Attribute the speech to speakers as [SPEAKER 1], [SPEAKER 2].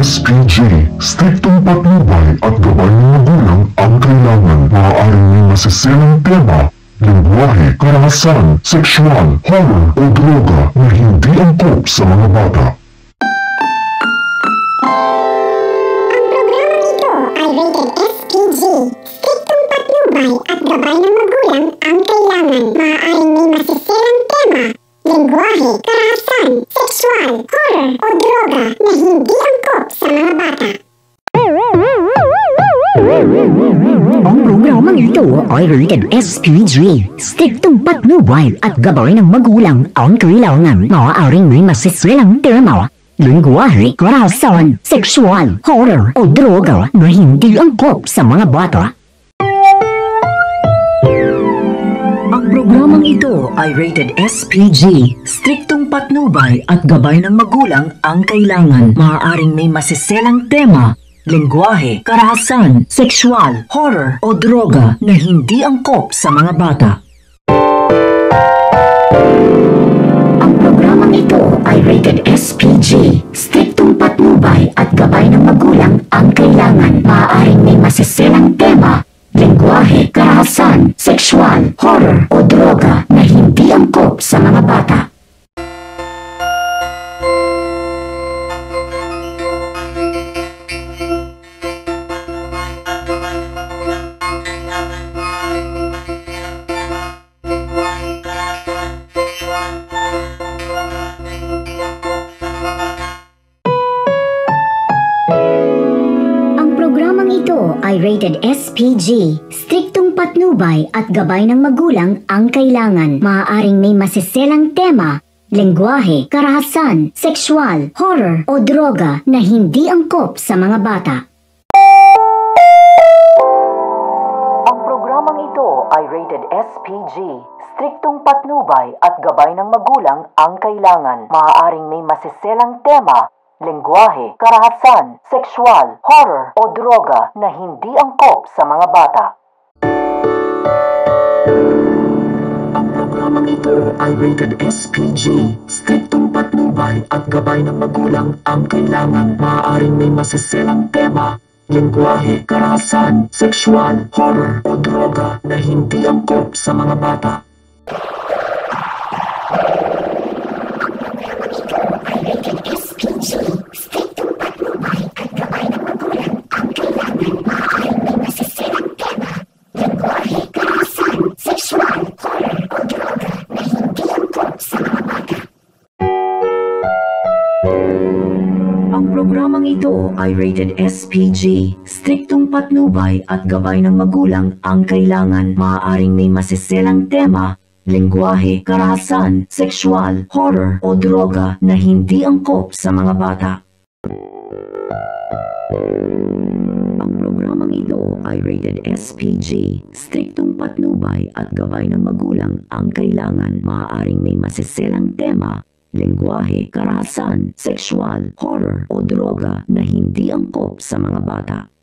[SPEAKER 1] SPG, striktong patnubay at gabay ng magulang ang kailangan. Maaaring may masiselang tema, lengguwahe, karahasan, sexual, horror o droga na hindi angkop sa mga bata.
[SPEAKER 2] Ang programang ito ay rated SPG, striktong patnubay at gabay ng magulang ang kailangan. Maaaring may masiselang tema, lengguwahe, karahasan, sexual, horror o droga na hindi angkop sa mga bata.
[SPEAKER 3] Ang programang ito ay rated SPG, striktong patnubay at gabay ng magulang ang kailangan. Maaaring may masiselang tema, lengguwahe, karahasan, sexual, horror o droga na hindi angkop sa mga bata. Ang programang ito ay rated SPG, striktong patnubay at gabay ng magulang ang kailangan. Maaaring may masiselang tema, lengguwahe, karahasan, sexual, horror o droga na hindi angkop sa mga bata. Ang programang ito ay rated SPG, striktong patnubay at gabay ng magulang ang kailangan. Maaaring may masiselang tema, lengguwahe, karahasan, sexual, horror o droga na hindi angkop sa mga bata. Ito ay rated SPG, striktong patnubay at gabay ng magulang ang kailangan. Maaaring may masiselang tema, lengguwahe, karahasan, sexual, horror o droga na hindi angkop sa mga bata. Ang programang ito ay rated SPG, striktong patnubay at gabay ng magulang ang kailangan. Maaaring may masiselang tema, lengguwahe, karahasan, sexual, horror o droga na hindi angkop sa mga bata. Ang programang ito ay rated SPG, striktong patnubay at gabay ng magulang ang kailangan. Maaaring may masiselang tema, lengguwahe, karahasan, sexual, horror o droga na hindi angkop sa mga bata. Ang programang ito ay rated SPG, striktong patnubay at gabay ng magulang ang kailangan. Maaaring may masiselang tema, lengguwahe, karahasan, sexual, horror o droga na hindi angkop sa mga bata. Ang programang ito ay rated SPG, striktong patnubay at gabay ng magulang ang kailangan. Maaaring may masiselang tema, lengguwahe, karahasan, sexual, horror o droga na hindi angkop sa mga bata.